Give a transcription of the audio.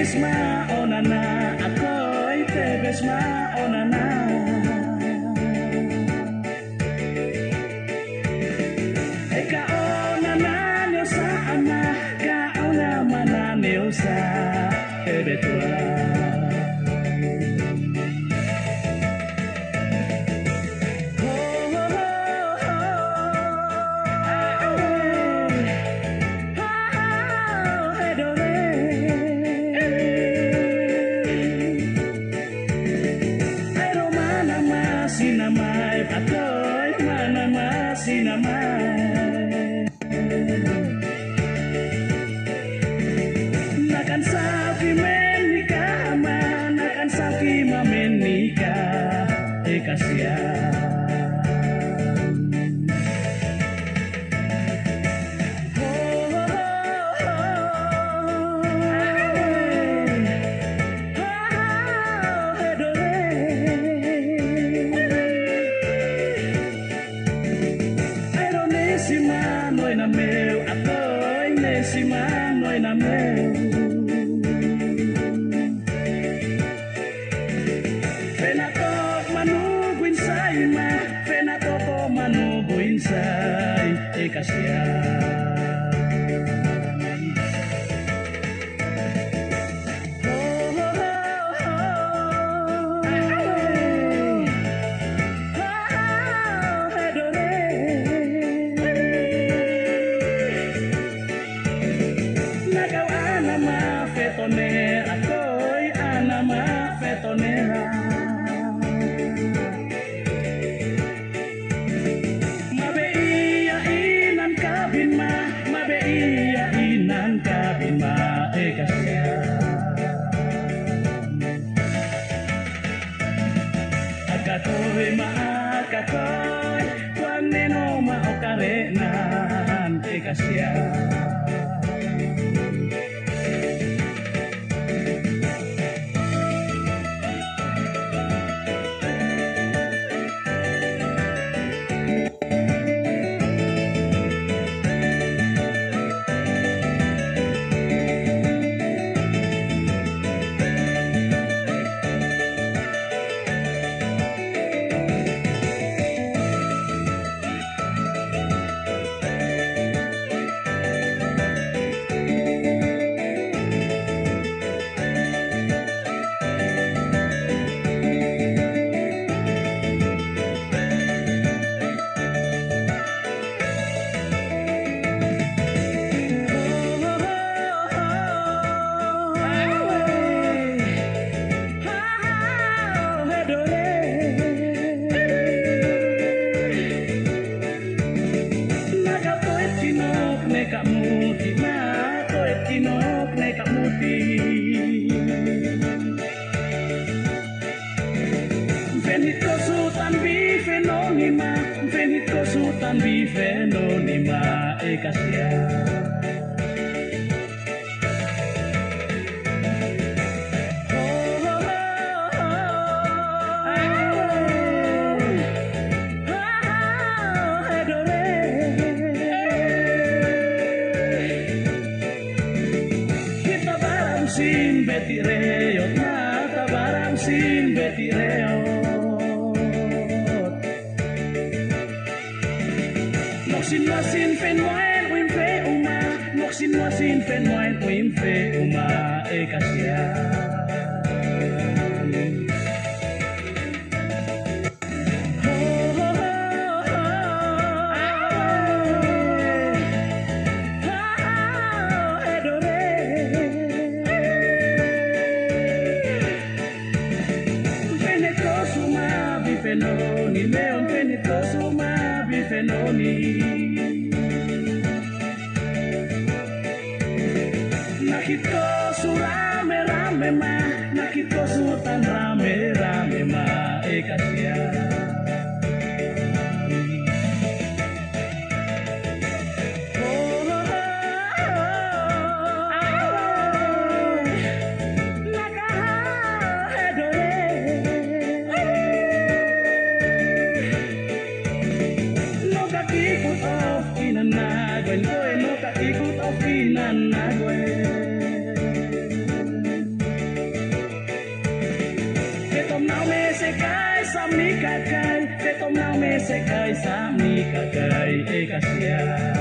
ma onana ako'y tebes ma onana. Kaonana niyo sa ama, kaona mananiyo sa ebetua. Sinamay, ako'y manama sinamay. Nakan sabi menika ama, nakan sabi mamenika ekasya. Simanoy na meu, ako'y ne simanoy na meu. Penatok manuguin say ma, penatok manuguin say ekasya. Nakaw anama fetonera, ako'y anama fetonera. Mabeiainan kabin ma, mabeiainan kabin ma ekasya. Akato'y maakato'y, tuang neno maokarenan ekasya. Kamuti ma, to'y tinok na kamuti. Venit ko sutan bifenonima, venit ko sutan bifenonima ekasya. Sin betireyot mata barang sin betireyot. Noksin masin fenwain uimfe uma, noksin masin fenwain uimfe uma ekasya. Fenoni, leon penito suma bifenoni. Nakit ko su rame rame ma, nakit ko su tan rame rame ma ekasya. Ikut of inanagwen, no ka ikut of inanagwen. sekai sami kakai ekasya.